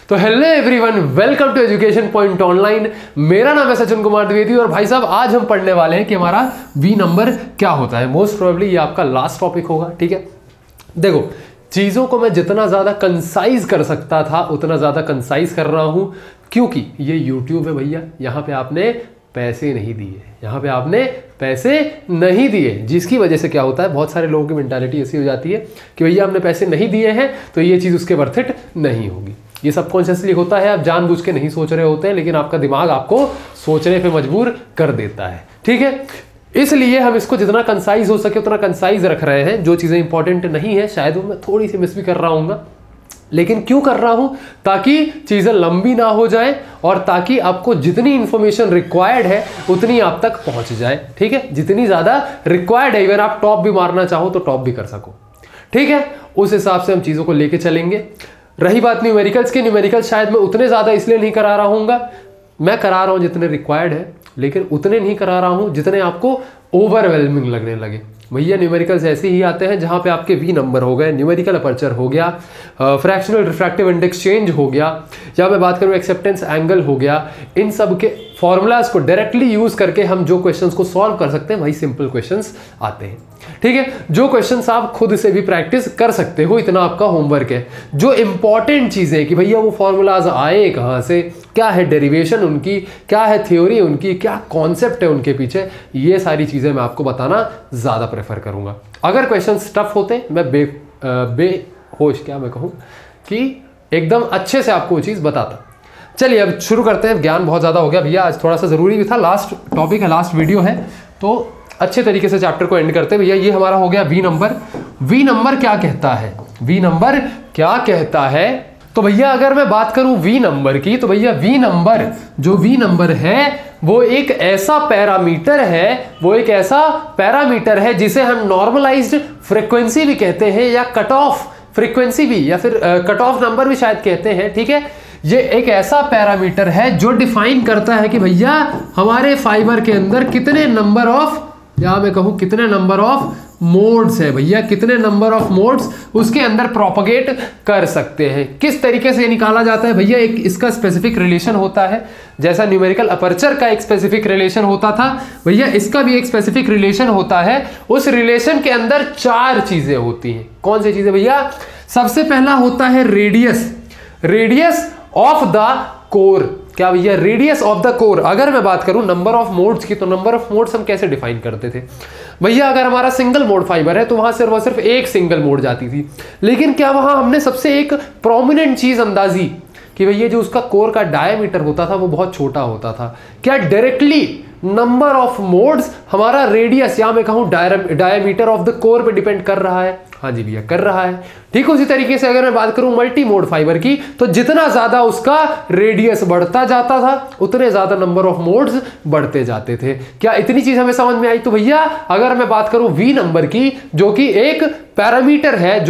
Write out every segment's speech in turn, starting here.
तो hello everyone, welcome to education point online. मेरा नाम है सचिन कुमार द्विवेदी और भाई साहब आज हम पढ़ने वाले हैं कि हमारा वी नंबर क्या होता है। मोस्ट प्रोबेबली ये आपका लास्ट टॉपिक होगा। ठीक है, देखो चीज़ों को मैं जितना ज़्यादा कंसाइज कर सकता था उतना ज़्यादा कंसाइज कर रहा हूँ, क्योंकि ये यूट्यूब है भैया। यहाँ पे आपने पैसे नहीं दिए, यहाँ पे आपने पैसे नहीं दिए, जिसकी वजह से क्या होता है, बहुत सारे लोगों की मेंटालिटी ऐसी हो जाती है कि भैया हमने पैसे नहीं दिए हैं तो ये चीज़ उसके वर्थ इट नहीं होगी। ये सबकॉन्शियसली होता है, आप जानबूझ के नहीं सोच रहे होते हैं, लेकिन आपका दिमाग आपको सोचने पे मजबूर कर देता है। ठीक है, इसलिए हम इसको जितना कंसाइज हो सके उतना कंसाइज रख रहे हैं। जो चीज़ें इंपॉर्टेंट नहीं है शायद वो मैं थोड़ी सी मिस भी कर रहा हूँगा, लेकिन क्यों कर रहा हूं, ताकि चीज़ें लंबी ना हो जाए और ताकि आपको जितनी इंफॉर्मेशन रिक्वायर्ड है उतनी आप तक पहुंच जाए। ठीक है, जितनी ज़्यादा रिक्वायर्ड है, इवन आप टॉप भी मारना चाहो तो टॉप भी कर सको। ठीक है, उस हिसाब से हम चीज़ों को लेके चलेंगे। रही बात न्यूमेरिकल्स की, न्यूमेरिकल्स शायद मैं उतने ज़्यादा इसलिए नहीं करा रहा हूँगा, मैं करा रहा हूँ जितने रिक्वायर्ड है, लेकिन उतने नहीं करा रहा हूँ जितने आपको ओवरवेलमिंग लगने लगे। भैया न्यूमेरिकल्स ऐसे ही आते हैं जहाँ पे आपके वी नंबर हो गए, न्यूमेरिकल अपर्चर हो गया, फ्रैक्शनल रिफ्रैक्टिव इंडेक्स चेंज हो गया, या मैं बात करूँ एक्सेप्टेंस एंगल हो गया। इन सब के फॉर्मूलाज को डायरेक्टली यूज करके हम जो क्वेश्चंस को सॉल्व कर सकते हैं वही सिंपल क्वेश्चंस आते हैं। ठीक है, जो क्वेश्चंस आप खुद से भी प्रैक्टिस कर सकते हो, इतना आपका होमवर्क है। जो इंपॉर्टेंट चीज़ें कि भैया वो फॉर्मूलाज आए कहाँ से, क्या है डेरिवेशन उनकी, क्या है थ्योरी उनकी, क्या कॉन्सेप्ट है उनके पीछे, ये सारी चीज़ें मैं आपको बताना ज़्यादा प्रेफर करूँगा। अगर क्वेश्चंस टफ होते मैं बेहोश क्या मैं कहूँ कि एकदम अच्छे से आपको वो चीज़ बताता। चलिए अब शुरू करते हैं। ज्ञान बहुत ज़्यादा हो गया भैया, आज थोड़ा सा ज़रूरी भी था, लास्ट टॉपिक है, लास्ट वीडियो है, तो अच्छे तरीके से चैप्टर को एंड करते हैं। भैया ये हमारा हो गया वी नंबर। वी नंबर क्या कहता है, वी नंबर क्या कहता है? तो भैया अगर मैं बात करूं वी नंबर की, तो भैया वी नंबर, जो वी नंबर है वो एक ऐसा पैरामीटर है, वो एक ऐसा पैरामीटर है जिसे हम नॉर्मलाइज्ड फ्रीक्वेंसी भी कहते हैं, या कट ऑफ फ्रीक्वेंसी भी, या फिर कट ऑफ नंबर भी शायद कहते हैं। ठीक है, ये एक ऐसा पैरामीटर है जो डिफाइन करता है कि भैया हमारे फाइबर के अंदर कितने नंबर ऑफ, या मैं कहूं कितने नंबर ऑफ मोड्स है, भैया कितने नंबर ऑफ मोड्स उसके अंदर प्रोपगेट कर सकते हैं। किस तरीके से ये निकाला जाता है भैया, एक इसका स्पेसिफिक रिलेशन होता है, जैसा न्यूमेरिकल अपर्चर का एक स्पेसिफिक रिलेशन होता था, भैया इसका भी एक स्पेसिफिक रिलेशन होता है। उस रिलेशन के अंदर चार चीजें होती हैं। कौन सी चीजें भैया? सबसे पहला होता है radius, radius of the core. क्या भैया? Radius of the core. अगर मैं बात करूं नंबर ऑफ मोड्स की, तो नंबर ऑफ मोड्स हम कैसे डिफाइन करते थे भैया? अगर हमारा सिंगल मोड फाइबर है तो वहां सिर्फ एक सिंगल मोड जाती थी, लेकिन क्या वहां हमने सबसे एक प्रोमिनेंट चीज अंदाजी कि भैया जो उसका कोर का डायमीटर होता था वो बहुत छोटा होता था। क्या डायरेक्टली नंबर ऑफ मोड्स हमारा रेडियस, या मैं कहूं डायमीटर ऑफ द कोर पे डिपेंड कर रहा है? हाँ जी भैया कर रहा है। ठीक उसी तरीके से अगर मैं बात करूं मल्टी मोड फाइबर की, तो जितना ज्यादा उसका रेडियस बढ़ता जाता था उतने ज्यादा नंबर ऑफ मोड्स बढ़ते जाते थे। क्या इतनी चीज हमें समझ में आई? तो भैया अगर मैं बात करूं वी नंबर की, जो कि एक पैरामीटर है,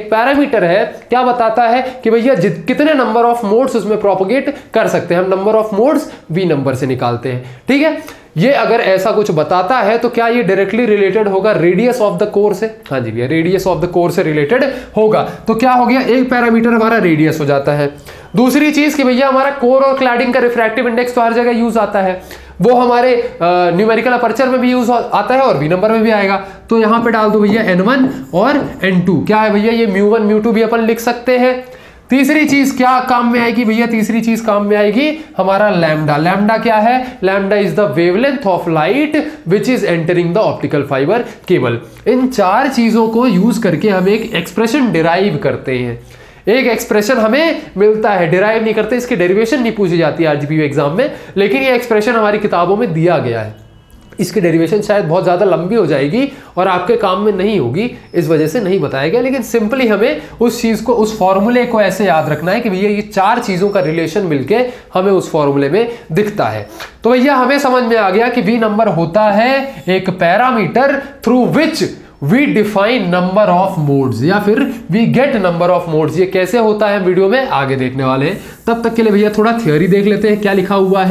क्या बताता है कि भैया कितने नंबर ऑफ मोड्स उसमें प्रोपगेट कर सकते हैं, हम number of modes V number से निकालते हैं। ठीक है, ये अगर ऐसा कुछ बताता है तो क्या ये डायरेक्टली रिलेटेड होगा रेडियस ऑफ द कोर से? हाँ जी भैया रेडियस ऑफ द कोर से रिलेटेड होगा। तो क्या हो गया, एक पैरामीटर हमारा रेडियस हो जाता है। दूसरी चीज कि भैया हमारा कोर और क्लैडिंग का रिफ्रैक्टिव इंडेक्स तो हर जगह यूज आता है, वो हमारे न्यूमेरिकल अपर्चर में भी यूज आता है और वी नंबर में भी आएगा। तो यहां पे डाल दो भैया n1 और n2। क्या है भैया, ये μ1 μ2 भी अपन लिख सकते हैं। तीसरी चीज क्या काम में आएगी भैया? तीसरी चीज काम में आएगी हमारा लैम्डा। लैम्डा क्या है? Lambda is the wavelength of light which is entering the optical fibre cable. इन चार चीजों को यूज करके हम एक एक्सप्रेशन डिराइव करते हैं। एक एक्सप्रेशन हमें मिलता है, डिराइव नहीं करते, इसकी डेरिवेशन नहीं पूछी जाती है आरजीपीयू एग्जाम में, लेकिन ये एक्सप्रेशन हमारी किताबों में दिया गया है। इसकी डेरिवेशन शायद बहुत ज़्यादा लंबी हो जाएगी और आपके काम में नहीं होगी, इस वजह से नहीं बताया गया, लेकिन सिंपली हमें उस चीज़ को, उस फॉर्मूले को ऐसे याद रखना है कि भैया ये चार चीज़ों का रिलेशन मिलके हमें उस फॉर्मूले में दिखता है। तो भैया हमें समझ में आ गया कि वी नंबर होता है एक parameter through which we define number of modes, या फिर we get number of modes. ये कैसे होता है वीडियो में आगे देखने वाले हैं। तब तक के लिए भैया थोड़ा थ्योरी देख लेते हैं क्या लिखा हुआ है।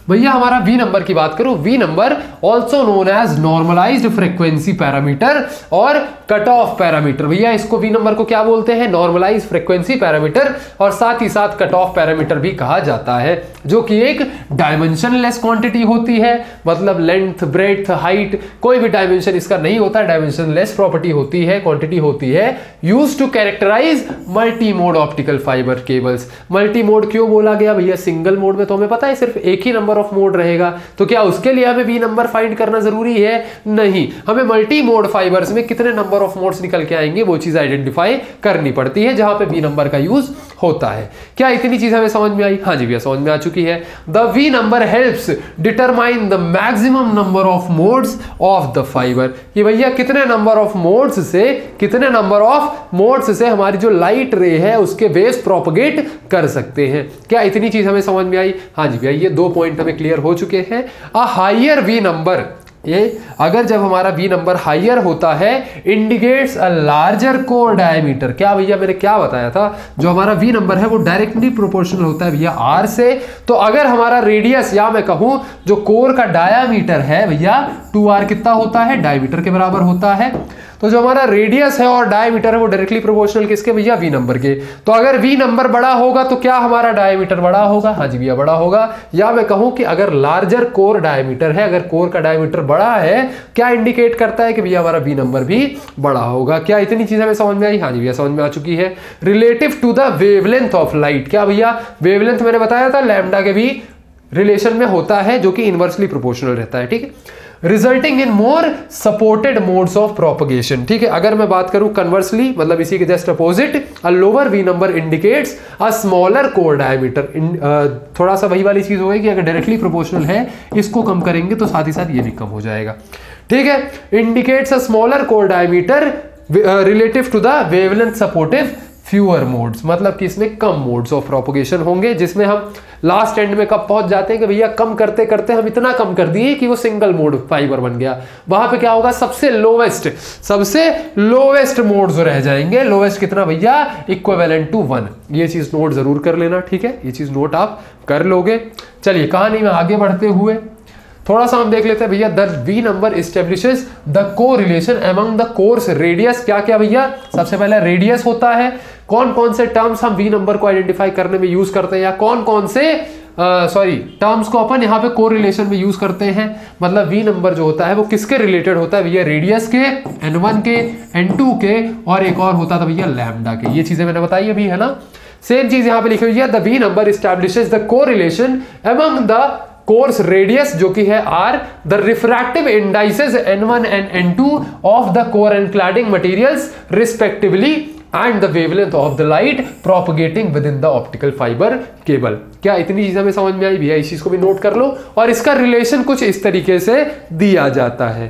भैया हमारा वी नंबर की बात करूं, V number also known as normalised frequency parameter और कट ऑफ पैरामीटर। भैया इसको वी नंबर को क्या बोलते हैं, नॉर्मलाइज्ड फ्रीक्वेंसी पैरामीटर और साथ ही साथ कट ऑफ पैरामीटर भी कहा जाता है, जो कि एक डायमेंशनलेस क्वांटिटी होती है। मतलब लेंथ, ब्रेड्थ, हाइट कोई भी डायमेंशन इसका नहीं होता, डायमेंशनलेस प्रॉपर्टी होती है, क्वांटिटी होती है, used to characterise multi mode optical fibre cables. Multi mode क्यों बोला गया भैया, सिंगल मोड में तो हमें पता है सिर्फ एक ही नंबर ऑफ मोड रहेगा, तो क्या उसके लिए हमें वी नंबर फाइंड करना जरूरी है, नहीं, हमें मल्टी मोड फाइबर्स में कितने नंबर ऑफ मोड्स निकल के आएंगे वो चीज आइडेंटिफाई करनी पड़ती है, जहां पे वी नंबर का यूज होता है। क्या इतनी चीज हमें समझ में आई, हाँ जी भैया समझ में आ चुकी है। The V number helps determine the maximum number of modes of the fibre, ये भैया कितने नंबर ऑफ मोड्स से हमारी जो लाइट रे है उसके वेव्स प्रोपगेट कर सकते हैं। क्या इतनी चीज हमें समझ में आई, हाँ जी भैया ये 2 पॉइंट हमें क्लियर हो चुके हैं। अ हायर वी नंबर, ये अगर जब हमारा वी नंबर हायर होता है, indicates a larger core diameter. क्या भैया मैंने क्या बताया था, जो हमारा वी नंबर है वो डायरेक्टली प्रोपोर्शनल होता है भैया आर से। तो अगर हमारा रेडियस या मैं कहूं जो कोर का डायामीटर है भैया 2r कितना होता है, डायमीटर के बराबर होता है। तो जो हमारा रेडियस है और डायमीटर है वो डायरेक्टली प्रोपोर्शनल किसके भैया, वी नंबर के। तो अगर वी नंबर बड़ा होगा तो क्या हमारा डायमीटर बड़ा होगा, हाँ जी भैया बड़ा होगा। या मैं कहूं कि अगर लार्जर कोर डायमीटर है, अगर कोर का डायमीटर बड़ा है, क्या इंडिकेट करता है कि भैया हमारा वी नंबर भी बड़ा होगा। क्या इतनी चीज हमें समझ में आई, हाँ जी भैया समझ में आ चुकी है। Relative to the wavelength of light, क्या भैया वेवलेंथ मैंने बताया था लैम्डा के भी रिलेशन में होता है, जो कि इनवर्सली प्रोपोर्शनल रहता है, ठीक है। Resulting in more supported modes of propagation, ठीक है। अगर मैं बात करूं कन्वर्सली, मतलब इसी के just opposite, a lower V number indicates a smaller core diameter. थोड़ा सा वही वाली चीज हो गई कि अगर डायरेक्टली प्रोपोर्शनल है, इसको कम करेंगे तो साथ ही साथ ये भी कम हो जाएगा, ठीक है। Indicates a smaller core diameter relative to the wavelength supportive fewer modes, मतलब कि इसमें कम मोड्स ऑफ प्रोपगेशन होंगे, जिसमें हम लास्ट एंड में कब पहुंच जाते हैं कि भैया कम करते करते हम इतना कम कर दिए कि वो सिंगल मोड फाइबर बन गया। वहां पे क्या होगा, सबसे लोवेस्ट मोड्स रह जाएंगे। लोवेस्ट कितना भैया, इक्विवेलेंट टू 1। ये चीज नोट जरूर कर लेना, ठीक है, ये चीज नोट आप कर लोगे। चलिए कहानी में आगे बढ़ते हुए थोड़ा सा हम देख लेते हैं भैया। The V number establishes the correlation among the core's radius. क्या क्या भैया, सबसे पहले रेडियस होता है। कौन कौन से टर्म्स हम वी नंबर को आइडेंटिफाई करने में यूज करते हैं, या कौन कौन से टर्म्स को अपन यहाँ पे कोरिलेशन में यूज करते हैं। मतलब वी नंबर जो होता है वो किसके रिलेटेड होता है भैया, रेडियस के, n1 के, n2 के, और एक और होता था भैया लैम्डा के। ये चीजें मैंने बताई अभी, है ना। सेम चीज यहाँ पे लिखी हुई है, the V number establishes the correlation among the core's radius जो कि है r, the refractive indices n1 and n2 of the core and cladding materials respectively and the wavelength of the light propagating within the optical fibre cable. क्या इतनी चीजें हमें समझ में आई भैया, इस चीज को भी नोट कर लो। और इसका रिलेशन कुछ इस तरीके से दिया जाता है।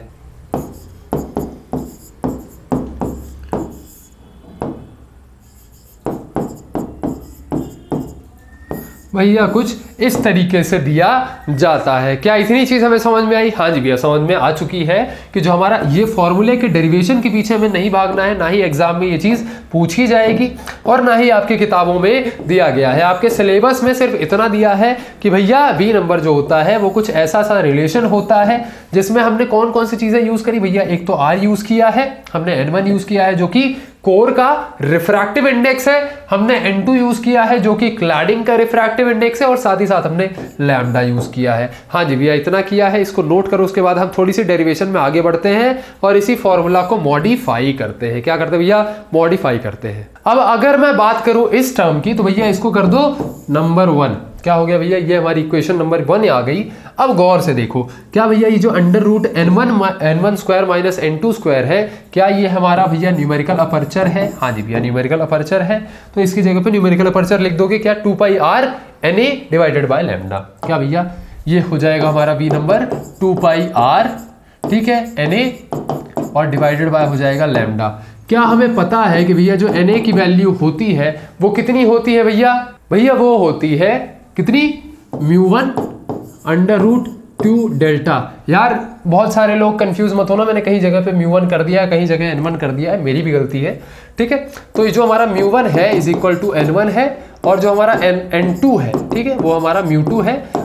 भैया कुछ इस तरीके से दिया जाता है। क्या इतनी चीज हमें समझ में आई, हाँ जी भैया समझ में आ चुकी है कि जो हमारा ये फॉर्मूले के डेरिवेशन के पीछे हमें नहीं भागना है, ना ही एग्जाम में ये चीज पूछी जाएगी और ना ही आपकी किताबों में दिया गया है। आपके सिलेबस में सिर्फ इतना दिया है कि भैया वी नंबर जो होता है वो कुछ ऐसा सा रिलेशन होता है जिसमें हमने कौन कौन सी चीजें यूज करी भैया। एक तो आर यूज किया है, हमने n1 यूज किया है जो कि कोर का रिफ्रैक्टिव इंडेक्स है, हमने n2 यूज किया है जो कि क्लैडिंग का रिफ्रैक्टिव इंडेक्स है, और साथ ही साथ हमने लैम्डा यूज किया है। हाँ जी भैया इतना किया है, इसको नोट करो। उसके बाद हम थोड़ी सी डेरिवेशन में आगे बढ़ते हैं और इसी फॉर्मूला को मॉडिफाई करते हैं। क्या करते हैं भैया, मॉडिफाई करते हैं। अब अगर मैं बात करूं इस टर्म की तो भैया इसको कर दो नंबर 1। क्या हो गया भैया, ये हमारी इक्वेशन नंबर 1 आ गई। अब गौर से देखो, क्या भैया ये जो under root n1 square minus n2 square है, क्या ये हमारा भैया न्यूमेरिकल अपर्चर है। हाँ जी भैया न्यूमेरिकल अपर्चर है, तो इसकी जगह पे न्यूमेरिकल अपर्चर लिख दोगे क्या, 2πr na divided by lambda. क्या भैया ये हो जाएगा हमारा वी नंबर 2πr, ठीक है, na और डिवाइडेड बाय हो जाएगा लैम्डा। क्या हमें पता है कि भैया जो na की वैल्यू होती है वो कितनी होती है भैया, भैया वो होती है कितनी, μ1 अंडर रूट 2 डेल्टा। यार बहुत सारे लोग कंफ्यूज मत होना, मैंने कहीं जगह पे μ1 कर दिया है, कहीं जगह n1 कर दिया है, मेरी भी गलती है, ठीक है। तो ये जो हमारा μ1 है इज इक्वल टू n1 है, और जो हमारा n2 है, ठीक है, वो हमारा μ2 है।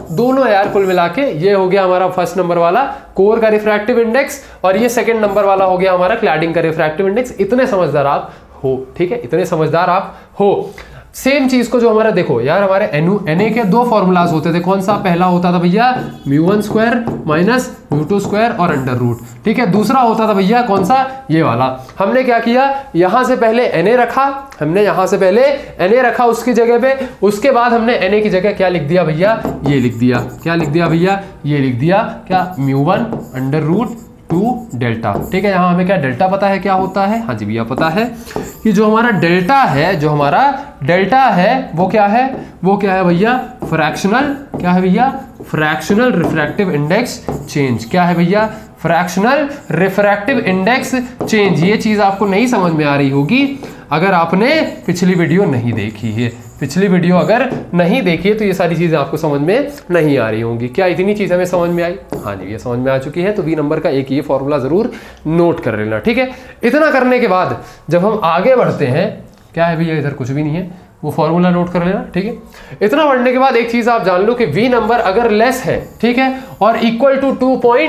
दोनों यार कुल मिला के ये हो गया हमारा फर्स्ट नंबर वाला कोर का रिफ्रैक्टिव इंडेक्स और ये सेकंड नंबर वाला हो गया हमारा क्लैडिंग का रिफ्रैक्टिव इंडेक्स। इतने समझदार आप हो, ठीक है, इतने समझदार आप हो। सेम चीज को जो हमारा देखो यार, हमारे Na के दो फॉर्मूलाज होते थे। कौन सा? पहला होता था भैया μ1 स्क्वायर माइनस μ2 स्क्वायर और अंडर रूट, ठीक है। दूसरा होता था भैया कौन सा? ये वाला। हमने क्या किया, यहां से पहले Na रखा, हमने यहां से पहले Na रखा उसकी जगह पे, उसके बाद हमने Na की जगह क्या लिख दिया भैया? ये लिख दिया। क्या लिख दिया भैया? ये लिख दिया क्या? μ1 अंडर रूट 2 डेल्टा, ठीक है। यहाँ हमें क्या डेल्टा पता है क्या होता है? हाँ जी भैया पता है कि जो हमारा डेल्टा है, जो हमारा डेल्टा है वो क्या है? वो क्या है भैया? फ्रैक्शनल, क्या है भैया? Fractional refractive index change. क्या है भैया? Fractional refractive index change. ये चीज आपको नहीं समझ में आ रही होगी अगर आपने पिछली वीडियो नहीं देखी है। पिछली वीडियो अगर नहीं देखी है तो ये सारी चीजें आपको समझ में नहीं आ रही होंगी। क्या इतनी चीज हमें समझ में आई? हाँ जी, ये समझ में आ चुकी है। तो बी नंबर का एक ये फॉर्मूला जरूर नोट कर लेना, ठीक है। इतना करने के बाद जब हम आगे बढ़ते हैं, क्या है भैया? इधर कुछ भी नहीं है, वो फॉर्मूला नोट कर लेना, ठीक है। इतना बढ़ने के बाद एक चीज आप जान लो कि वी नंबर अगर लेस है, ठीक है, और इक्वल टू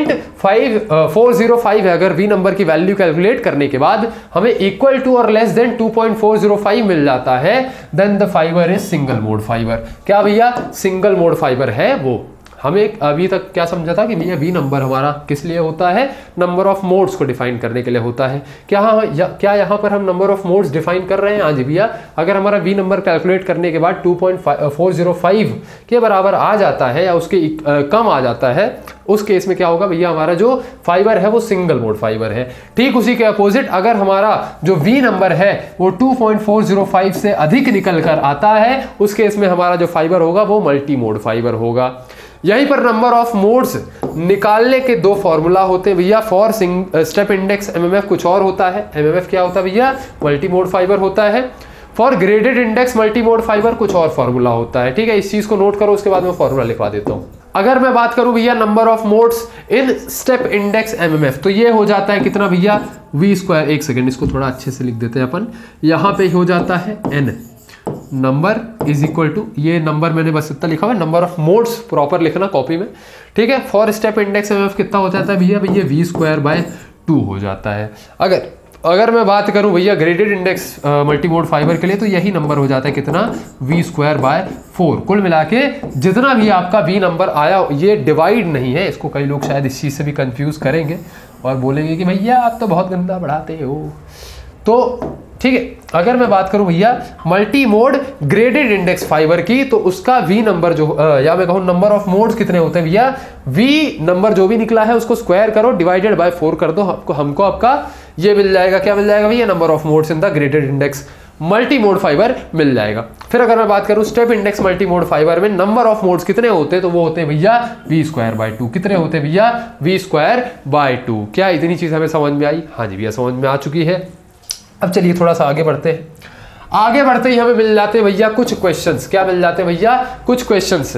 2.405 है, अगर वी नंबर की वैल्यू कैलकुलेट करने के बाद हमें इक्वल टू और लेस देन 2.405 मिल जाता है, then the fibre is single mode fibre. क्या भैया? सिंगल मोड फाइबर है वो। हमें अभी तक क्या समझा था कि भैया वी नंबर हमारा किस लिए होता है? नंबर ऑफ मोड्स को डिफाइन करने के लिए होता है। क्या यहाँ पर हम नंबर ऑफ मोड्स डिफाइन कर रहे हैं? हाँ जी भैया। अगर हमारा वी नंबर कैलकुलेट करने के बाद 2.405 के बराबर आ जाता है या उसके कम आ जाता है, उस केस में क्या होगा भैया? हमारा जो फाइबर है वो सिंगल मोड फाइबर है। ठीक उसी के अपोजिट अगर हमारा जो वी नंबर है वो 2.405 से अधिक निकल कर आता है, उस केस में हमारा जो फाइबर होगा वो मल्टी मोड फाइबर होगा। यहीं पर नंबर ऑफ मोड्स निकालने के दो फॉर्मूला होते हैं भैया। फॉर स्टेप इंडेक्स एमएमएफ कुछ और होता है, एमएमएफ क्या होता है भैया? मल्टी मोड फाइबर होता है। For graded index multi mode fibre कुछ और फॉर्मूला होता है, ठीक है। इस चीज को नोट करो, उसके बाद मैं फॉर्मूला लिखवा देता हूं। अगर मैं बात करूं भैया number of modes in step index MMF, तो ये हो जाता है कितना भैया? V square. एक सेकेंड, इसको थोड़ा अच्छे से लिख देते हैं अपन। यहां पे हो जाता है N number is equal to, ये नंबर मैंने बस इतना लिखा हुआ है, नंबर ऑफ मोड्स प्रॉपर लिखना कॉपी में, ठीक है। फॉर स्टेप इंडेक्स एमएमएफ कितना हो जाता है भैया? भैया वी स्क्वायर बाय 2 हो जाता है। अगर मैं बात करूं भैया graded index multi mode fibre के लिए, तो यही नंबर हो जाता है कितना? V square by 4। कुल मिला के जितना भी आपका वी नंबर आया, ये डिवाइड नहीं है, इसको कई लोग शायद इस चीज से भी कंफ्यूज करेंगे और बोलेंगे कि भैया आप तो बहुत गंदा पढ़ाते हो। तो ठीक है, अगर मैं बात करूं भैया multi mode graded index fibre की, तो उसका वी नंबर जो या मैं कहूं नंबर ऑफ मोड्स कितने होते हैं भैया? वी नंबर जो भी निकला है उसको स्क्वायर करो, डिवाइडेड बाय 4 कर दो, हमको आपका ये मिल जाएगा। क्या मिल जाएगा भैया? Number of modes in the graded index multi mode fibre मिल जाएगा। फिर अगर मैं बात करूं step index multi mode fibre में नंबर ऑफ मोड्स कितने होते हैं, तो वो होते हैं भैया वी स्क्वायर बाय 2। कितने होते हैं भैया? V square by 2। क्या इतनी चीज हमें समझ में आई? हाँ जी भैया, समझ में आ चुकी है। अब चलिए थोड़ा सा आगे बढ़ते हैं। आगे बढ़ते ही हमें मिल जाते हैं भैया कुछ क्वेश्चंस। क्या मिल जाते हैं भैया? कुछ क्वेश्चंस।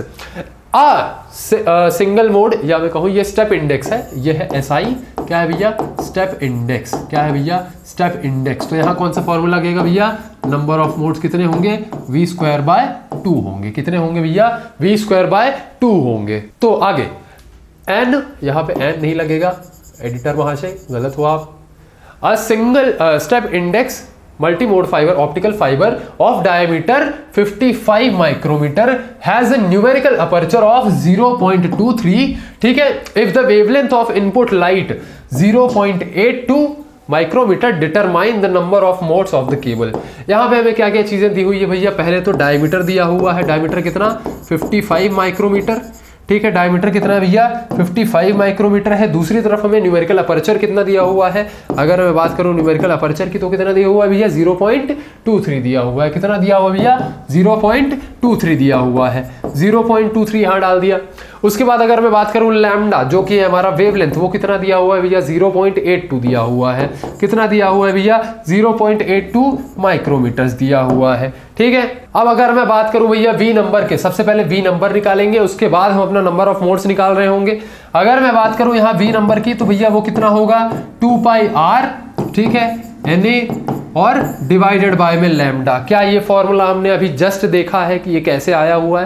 सिंगल मोड या मैं कहूं ये स्टेप इंडेक्स है, ये है SI। क्या है भैया? Step index. क्या है भैया? Step index. तो यहां कौन सा फॉर्मूला लगेगा भैया? नंबर ऑफ मोड्स कितने होंगे? वी स्क्वायर बाय 2 होंगे। कितने होंगे भैया? वी स्क्वायर बाय 2 होंगे। तो आगे एन, यहां पे एन नहीं लगेगा, एडिटर महाशय गलत हुआ आप। A single step index multi-mode fiber optical fiber of diameter 55 micrometer has a numerical aperture of 0.23, ठीक है। If the wavelength of input light 0.82 micrometre, determine the number of modes of the cable. यहां पे हमें क्या क्या चीजें दी हुई है भैया? पहले तो डायमीटर दिया हुआ है, डायमीटर कितना? 55 माइक्रोमीटर, ठीक है। डायमीटर कितना है भैया? 55 माइक्रोमीटर है। दूसरी तरफ हमें न्यूमेरिकल अपर्चर कितना दिया हुआ है? अगर मैं बात करूं न्यूमेरिकल अपर्चर की, तो कितना दिया हुआ है भैया? 0.23 दिया हुआ है। कितना दिया हुआ भैया? 0.23 दिया हुआ है। 0.23 यहां डाल दिया। उसके बाद अगर मैं बात करूं लैम्डा, जो कि है हमारा वेवलेंथ, वो कितना दिया हुआ है भैया? 0.82 दिया हुआ है। कितना दिया हुआ है भैया? 0.82 माइक्रोमीटर्स दिया हुआ है, ठीक है। अब अगर मैं बात करूं भैया वी नंबर के, सबसे पहले वी नंबर निकालेंगे, उसके बाद हम अपना नंबर ऑफ मोड्स निकाल रहे होंगे। अगर मैं बात करूं यहां वी नंबर की, तो भैया वो कितना होगा? 2πr, ठीक है, Na और डिवाइडेड बाय में लैम्डा। क्या ये फॉर्मूला हमने अभी जस्ट देखा है कि ये कैसे आया हुआ है?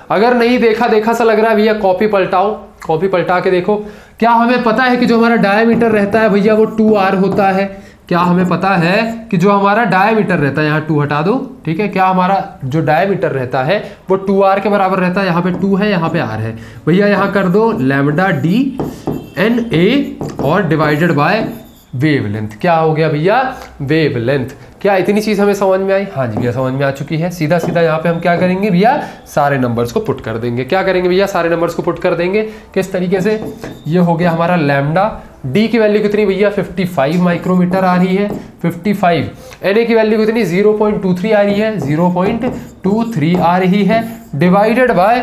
अगर नहीं देखा सा लग रहा है भैया, कॉपी पलटाओ, कॉपी पलटा के देखो। क्या हमें पता है कि जो हमारा डायमीटर रहता है भैया वो 2r होता है? क्या हमें पता है कि जो हमारा डायमीटर रहता है, यहाँ 2 हटा दो, ठीक है, क्या हमारा जो डायमीटर रहता है वो 2r के बराबर रहता है? यहाँ पे 2 है, यहाँ पे r है भैया, यहाँ कर दो लैम्डा d n a और डिवाइडेड बाय वेवलेंथ। क्या हो गया भैया? वेवलेंथ। क्या इतनी चीज हमें समझ में आई? हाँ जी भैया समझ में आ चुकी है। सीधा सीधा यहाँ पे हम क्या करेंगे भैया? सारे नंबर्स को पुट कर देंगे। क्या करेंगे भैया? सारे नंबर्स को पुट कर देंगे। किस तरीके से? ये हो गया हमारा लैम्डा, डी की वैल्यू कितनी भैया? 55 माइक्रोमीटर आ रही है, 55। एन ए की वैल्यू कितनी? 0.23 आ रही है, 0.23 आ रही है, डिवाइडेड बाय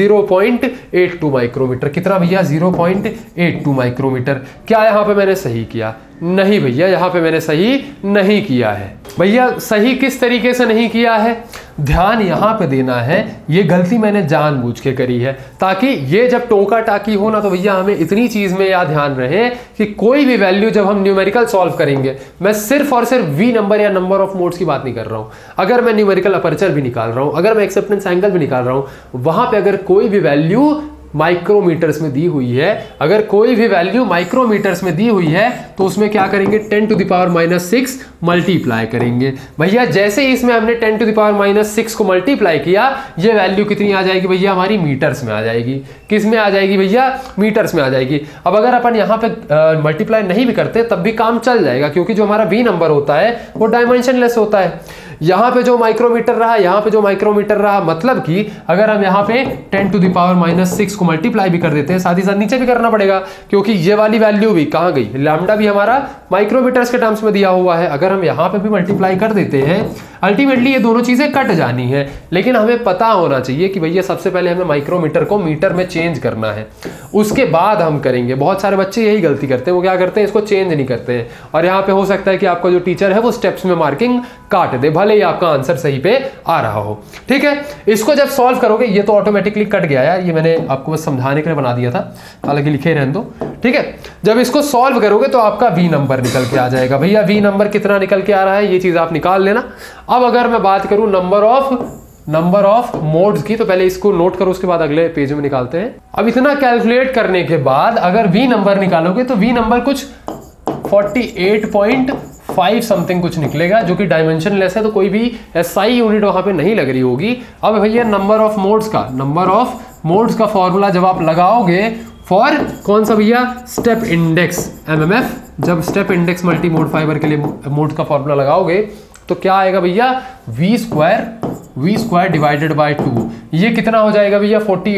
0.82 माइक्रोमीटर। कितना भैया? 0.82 माइक्रोमीटर। क्या यहाँ पे मैंने सही किया? नहीं भैया, यहाँ पे मैंने सही नहीं किया है। भैया सही किस तरीके से नहीं किया है? ध्यान यहाँ पे देना है, ये गलती मैंने जानबूझ के करी है ताकि ये जब टोका टाकी हो ना तो भैया हमें इतनी चीज में याद ध्यान रहे कि कोई भी वैल्यू जब हम न्यूमेरिकल सॉल्व करेंगे, मैं सिर्फ और सिर्फ वी नंबर या नंबर ऑफ मोड्स की बात नहीं कर रहा हूं। अगर मैं न्यूमेरिकल अपर्चर भी निकाल रहा हूं, अगर मैं एक्सेप्टेंस एंगल भी निकाल रहा हूं, वहां पे अगर कोई भी वैल्यू माइक्रोमीटर्स में दी हुई है, अगर कोई भी वैल्यू माइक्रोमीटर्स में दी हुई है तो उसमें क्या करेंगे? 10⁻⁻6 मल्टीप्लाई करेंगे। भैया जैसे ही इसमें हमने 10⁻⁻6 को मल्टीप्लाई किया, ये वैल्यू कितनी आ जाएगी भैया? हमारी मीटर्स में आ जाएगी। किस में आ जाएगी भैया? मीटर्स में आ जाएगी। अब अगर अपन यहाँ पे मल्टीप्लाई नहीं भी करते तब भी काम चल जाएगा, क्योंकि जो हमारा वी नंबर होता है वो डायमेंशनलेस होता है। यहाँ पे जो माइक्रोमीटर रहा, यहाँ पे जो माइक्रोमीटर रहा, मतलब कि अगर हम यहाँ पे 10⁻⁻6 को मल्टीप्लाई भी कर देते हैं, साथ ही साथ नीचे भी करना पड़ेगा, क्योंकि ये वाली वैल्यू भी कहाँ गई? लैम्डा भी हमारा माइक्रोमीटर्स के टर्म्स में दिया हुआ है। अगर हम यहाँ पे भी मल्टीप्लाई कर देते हैं, अल्टीमेटली ये दोनों चीजें कट जानी है। लेकिन हमें पता होना चाहिए कि भैया सबसे पहले हमें माइक्रोमीटर को मीटर में चेंज करना है, उसके बाद हम करेंगे। बहुत सारे बच्चे यही गलती करते हैं, वो क्या करते हैं? इसको चेंज नहीं करते हैं। और यहाँ पे हो सकता है कि आपका जो टीचर है वो स्टेप्स में मार्किंग काट दे, भले ही आपका आंसर सही पे आ रहा हो। ठीक है, इसको जब सॉल्व करोगे, ये तो ऑटोमेटिकली कट गया यार, ये मैंने आपको बस समझाने के लिए बना दिया था, हालांकि लिखे रहने दो। ठीक है, जब इसको सॉल्व करोगे तो आपका वी नंबर निकल के आ जाएगा। भैया वी नंबर कितना निकल के आ रहा है, ये चीज आप निकाल लेना। अब अगर मैं बात करूं नंबर ऑफ मोड्स की, तो पहले इसको नोट करो, उसके बाद अगले पेज में निकालते हैं। अब इतना कैलकुलेट करने के बाद अगर वी नंबर निकालोगे तो वी नंबर कुछ 48.5 समथिंग कुछ निकलेगा, जो कि डायमेंशनलेस है, तो कोई भी एसआई यूनिट वहां पे नहीं लग रही होगी। अब भैया नंबर ऑफ मोड्स का फॉर्मूला जब आप लगाओगे फॉर कौन सा भैया? Step index, MMF. जब step index multi mode fibre के लिए मोड का फॉर्मूला लगाओगे तो क्या आएगा भैया? V square divided by 2। ये कितना हो जाएगा भैया?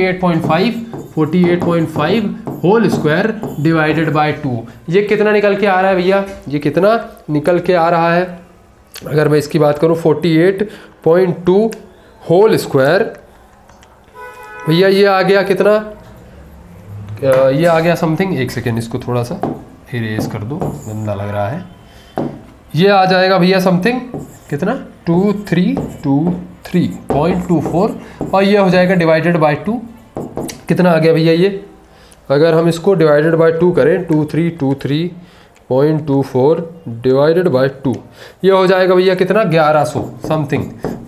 48.5 होल स्क्वायर डिवाइडेड बाय 2। ये कितना निकल के आ रहा है भैया? ये कितना निकल के आ रहा है? अगर मैं इसकी बात करूं 48.2 होल स्क्वायर, भैया ये आ गया कितना? ये आ गया समथिंग, एक सेकेंड इसको थोड़ा सा इरेज कर दो, गंदा लग रहा है। ये आ जाएगा भैया समथिंग कितना? 2323.24, और ये हो जाएगा डिवाइडेड बाय 2। कितना आ गया भैया ये? अगर हम इसको डिवाइडेड बाय 2 करें, 2323.24 डिवाइडेड बाय 2, ये हो जाएगा भैया कितना? 1100 समथिंग,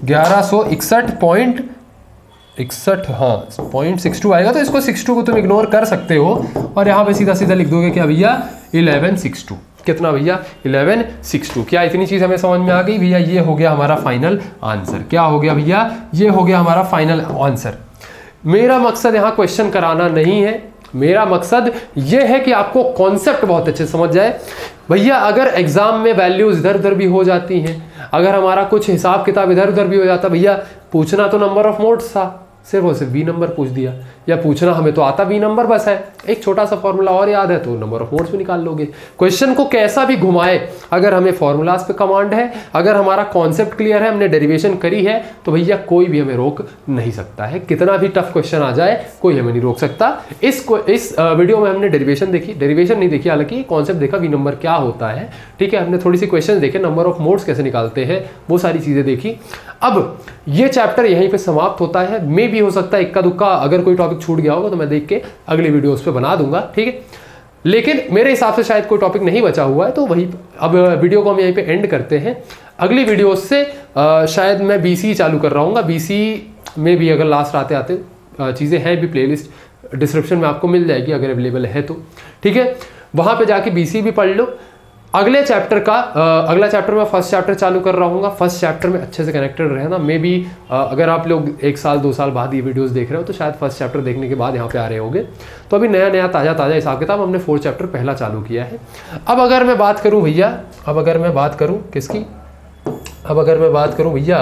1161.61, हाँ 0.62 आएगा। तो इसको 62 को तुम इग्नोर कर सकते हो और यहाँ पे सीधा सीधा लिख दोगे क्या भैया? 1162। कितना भैया? 1162। क्या इतनी चीज हमें समझ में आ गई भैया? ये हो गया हमारा फाइनल आंसर। क्या हो गया भैया? ये हो गया हमारा फाइनल आंसर। मेरा मकसद यहाँ क्वेश्चन कराना नहीं है, मेरा मकसद ये है कि आपको कॉन्सेप्ट बहुत अच्छे समझ जाए। भैया अगर एग्जाम में वैल्यूज इधर उधर भी हो जाती हैं, अगर हमारा कुछ हिसाब किताब इधर उधर भी हो जाता, भैया पूछना तो नंबर ऑफ मोड्स था, सिर्फ और सिर्फ बी नंबर पूछ दिया, या पूछना हमें तो आता बी नंबर बस है, एक छोटा सा फॉर्मूला और याद है तो नंबर ऑफ मोड्स भी निकाल लोगे। क्वेश्चन को कैसा भी घुमाए, अगर हमें फॉर्मूलाज पे कमांड है, अगर हमारा कॉन्सेप्ट क्लियर है, हमने डेरिवेशन करी है, तो भैया कोई भी हमें रोक नहीं सकता है। कितना भी टफ क्वेश्चन आ जाए कोई हमें नहीं रोक सकता। इस वीडियो में हमने डेरिवेशन देखी, डेरिवेशन नहीं देखी, हालांकि कॉन्सेप्ट देखा बी नंबर क्या होता है। ठीक है, हमने थोड़ी सी क्वेश्चन देखे, नंबर ऑफ मोड्स कैसे निकालते हैं, वो सारी चीजें देखी। अब ये चैप्टर यहीं पे समाप्त होता है। मे भी हो सकता है इक्का दुक्का अगर कोई टॉपिक छूट गया होगा तो मैं देख के अगली वीडियोस पे बना दूंगा। ठीक है, लेकिन मेरे हिसाब से शायद कोई टॉपिक नहीं बचा हुआ है, तो वही अब वीडियो को हम यहीं पे एंड करते हैं। अगली वीडियोस से शायद मैं बीसी चालू कर रहा हूँ। बीसी में भी अगर लास्ट आते आते चीज़ें हैं भी, प्लेलिस्ट डिस्क्रिप्शन में आपको मिल जाएगी अगर अवेलेबल है तो, ठीक है। वहाँ पे जाके बीसी भी पढ़ लो। अगले चैप्टर का अगला चैप्टर मैं फर्स्ट चैप्टर चालू कर रहा हूँ। फर्स्ट चैप्टर में अच्छे से कनेक्टेड रहना। मे बी अगर आप लोग 1 साल 2 साल बाद ये वीडियोस देख रहे हो तो शायद फर्स्ट चैप्टर देखने के बाद यहाँ पे आ रहे होंगे। तो अभी नया नया ताज़ा ताज़ा हिसाब किताब हमने 4 चैप्टर पहला चालू किया है। अब अगर मैं बात करूँ भैया, अब अगर मैं बात करूँ किसकी, अब अगर मैं बात करूँ भैया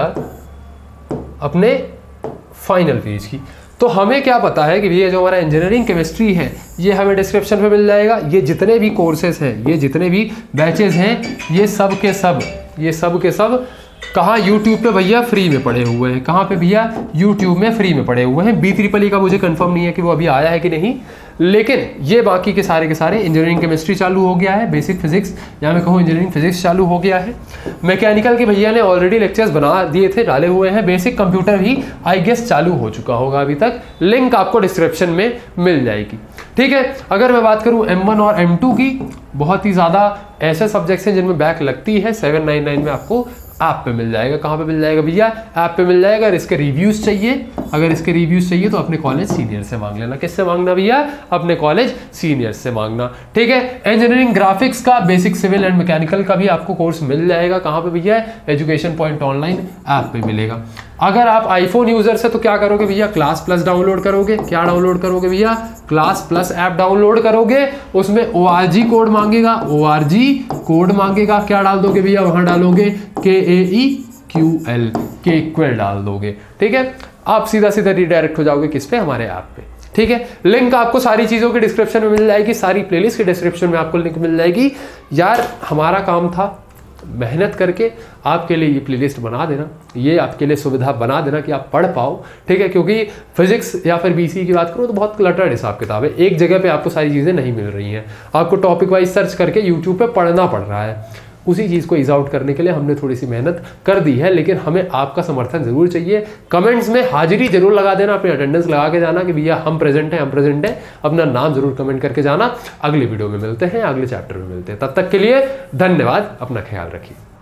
अपने फाइनल पेज की, तो हमें क्या पता है कि भैया जो हमारा इंजीनियरिंग केमिस्ट्री है ये हमें डिस्क्रिप्शन में मिल जाएगा। ये जितने भी कोर्सेज हैं, ये जितने भी बैचेज हैं, ये सब के सब कहाँ यूट्यूब पे भैया फ्री में पड़े हुए हैं। कहाँ पे भैया? यूट्यूब में फ्री में पड़े हुए हैं। BEEE का मुझे कंफर्म नहीं है कि वो अभी आया है कि नहीं, लेकिन ये बाकी के सारे इंजीनियरिंग केमिस्ट्री चालू हो गया है, बेसिक फिजिक्स या मैं कहूँ इंजीनियरिंग फिजिक्स चालू हो गया है। मैकेनिकल के भैया ने ऑलरेडी लेक्चर्स बना दिए थे, डाले हुए हैं। बेसिक कंप्यूटर भी आई गेस चालू हो चुका होगा अभी तक, लिंक आपको डिस्क्रिप्शन में मिल जाएगी, ठीक है। अगर मैं बात करूँ M1 और M2 की, बहुत ही ज़्यादा ऐसे सब्जेक्ट्स हैं जिनमें बैक लगती है। 799 में आपको ऐप पे मिल जाएगा। कहाँ पे मिल जाएगा भैया? ऐप पे मिल जाएगा। अगर इसके रिव्यूज़ चाहिए, अगर इसके रिव्यूज़ चाहिए तो अपने कॉलेज सीनियर से मांग लेना। किससे मांगना भैया? अपने कॉलेज सीनियर से मांगना, ठीक है। इंजीनियरिंग ग्राफिक्स का, बेसिक सिविल एंड मैकेनिकल का भी आपको कोर्स मिल जाएगा। कहाँ पे भैया? एजुकेशन पॉइंट ऑनलाइन ऐप पे मिलेगा। अगर आप आईफोन यूजर से तो क्या करोगे भैया? क्लास प्लस डाउनलोड करोगे। क्या डाउनलोड करोगे भैया? क्लास प्लस ऐप डाउनलोड करोगे। उसमें ORG कोड मांगेगा, ORG कोड मांगेगा। क्या डाल दोगे भैया? वहां डालोगे KAEQL, केक्वेल डाल दोगे, ठीक है। आप सीधा सीधा रिडायरेक्ट हो जाओगे किस पे? हमारे ऐप पे, ठीक है। लिंक आपको सारी चीज़ों के डिस्क्रिप्शन में मिल जाएगी, सारी प्लेलिस्ट के डिस्क्रिप्शन में आपको लिंक मिल जाएगी। यार हमारा काम था मेहनत करके आपके लिए ये प्लेलिस्ट बना देना, ये आपके लिए सुविधा बना देना कि आप पढ़ पाओ, ठीक है। क्योंकि फिजिक्स या फिर BC की बात करो तो बहुत क्लटर्ड हिसाब किताब है। एक जगह पे आपको सारी चीज़ें नहीं मिल रही हैं, आपको टॉपिक वाइज सर्च करके यूट्यूब पे पढ़ना पड़ रहा है। उसी चीज़ को ईज आउट करने के लिए हमने थोड़ी सी मेहनत कर दी है, लेकिन हमें आपका समर्थन जरूर चाहिए। कमेंट्स में हाजिरी जरूर लगा देना, अपनी अटेंडेंस लगा के जाना कि भैया हम प्रेजेंट हैं, हम प्रेजेंट हैं। अपना नाम जरूर कमेंट करके जाना। अगले वीडियो में मिलते हैं, अगले चैप्टर में मिलते हैं। तब तक के लिए धन्यवाद, अपना ख्याल रखिए।